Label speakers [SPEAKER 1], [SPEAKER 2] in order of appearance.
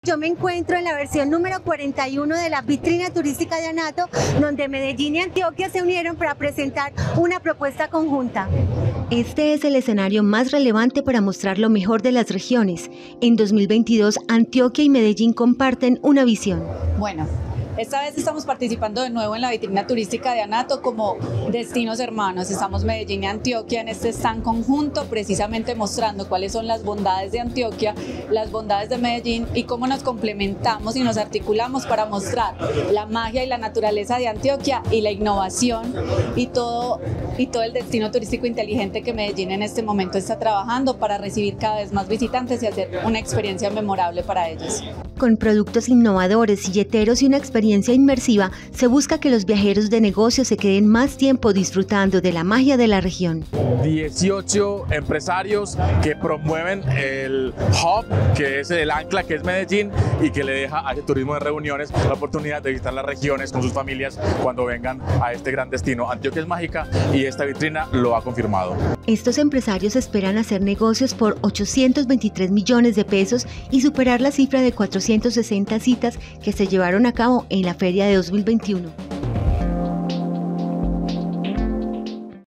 [SPEAKER 1] Yo me encuentro en la versión número 41 de la vitrina turística de Anato, donde Medellín y Antioquia se unieron para presentar una propuesta conjunta.
[SPEAKER 2] Este es el escenario más relevante para mostrar lo mejor de las regiones. En 2022, Antioquia y Medellín comparten una visión.
[SPEAKER 3] Bueno, esta vez estamos participando de nuevo en la vitrina turística de Anato como destinos hermanos. Estamos Medellín y Antioquia en este stand conjunto, precisamente mostrando cuáles son las bondades de Antioquia, las bondades de Medellín y cómo nos complementamos y nos articulamos para mostrar la magia y la naturaleza de Antioquia y la innovación y todo el destino turístico inteligente que Medellín en este momento está trabajando para recibir cada vez más visitantes y hacer una experiencia memorable para ellos.
[SPEAKER 2] Con productos innovadores, silleteros y una experiencia inmersiva, se busca que los viajeros de negocios se queden más tiempo disfrutando de la magia de la región.
[SPEAKER 4] 18 empresarios que promueven el hub, que es el ancla, que es Medellín, y que le deja a ese turismo de reuniones la oportunidad de visitar las regiones con sus familias cuando vengan a este gran destino. Antioquia es mágica y esta vitrina lo ha confirmado.
[SPEAKER 2] Estos empresarios esperan hacer negocios por 823 millones de pesos y superar la cifra de 460 citas que se llevaron a cabo en la feria de 2021.